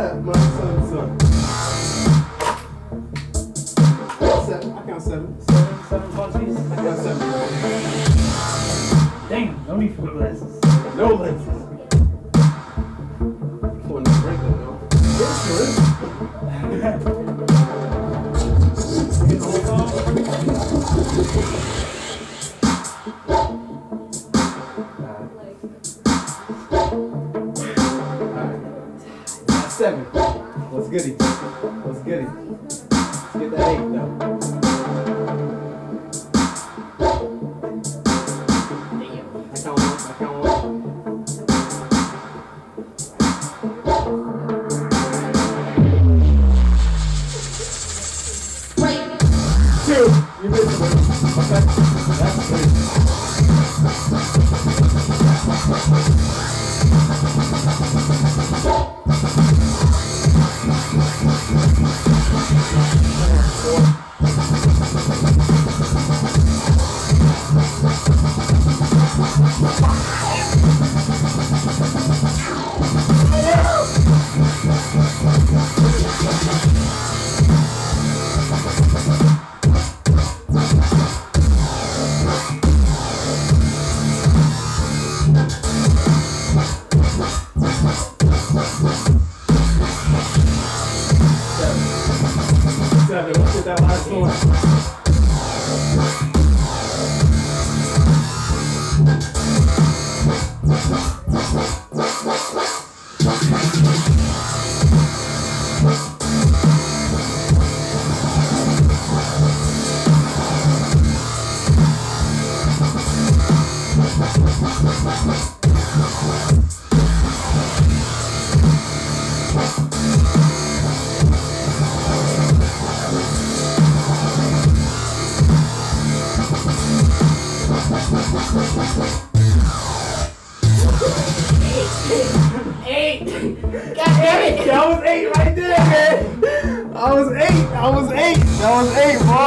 that, my son. 7. I count 7. 7 punches. I count 7. Damn, no need for glasses. No lenses. For no break though, no. Yes, there is. Alright. 7. What's goody? What's goody? Let's get that 8 though. I count 1. 2. You missed it. Okay. That's good. Let's get that last one. Eight. God damn it. That was 8 right there, man. I was 8, bro.